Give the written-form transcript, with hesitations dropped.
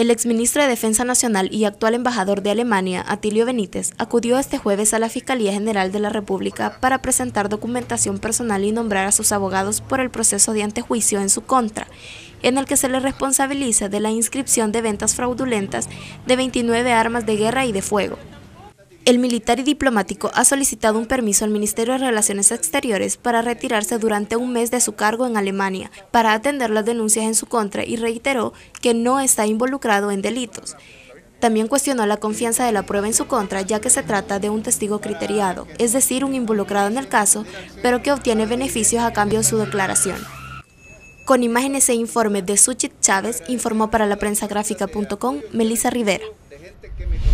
El exministro de Defensa Nacional y actual embajador de Alemania, Atilio Benítez, acudió este jueves a la Fiscalía General de la República para presentar documentación personal y nombrar a sus abogados por el proceso de antejuicio en su contra, en el que se le responsabiliza de la inscripción de ventas fraudulentas de 29 armas de guerra y de fuego. El militar y diplomático ha solicitado un permiso al Ministerio de Relaciones Exteriores para retirarse durante un mes de su cargo en Alemania para atender las denuncias en su contra y reiteró que no está involucrado en delitos. También cuestionó la confianza de la prueba en su contra, ya que se trata de un testigo criteriado, es decir, un involucrado en el caso, pero que obtiene beneficios a cambio de su declaración. Con imágenes e informes de Suchit Chávez, informó para la prensagráfica.com Melissa Rivera.